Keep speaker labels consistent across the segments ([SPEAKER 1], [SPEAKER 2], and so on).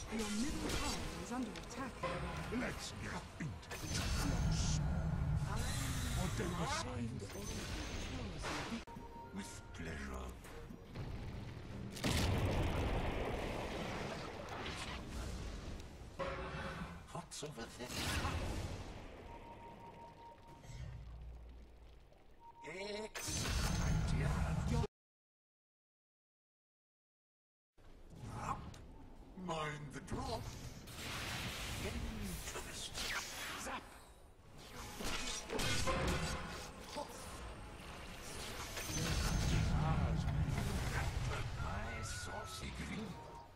[SPEAKER 1] Your middle tower is under attack.
[SPEAKER 2] Let's get into it. Whatever signs. With pleasure. What's over there? Excellent idea. Up. Mind the drop. Interesting. Zap. My saucy green.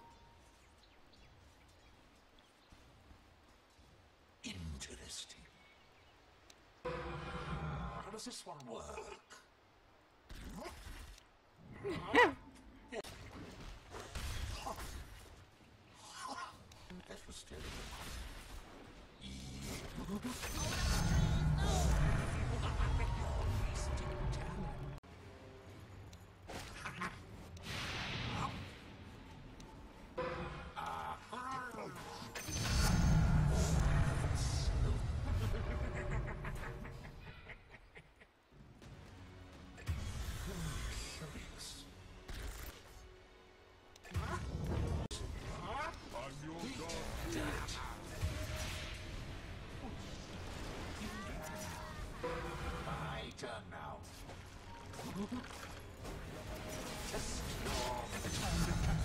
[SPEAKER 2] Interesting. How does this one work? That was terrible. Curious. I'm your god. My turn now. Just your time to catch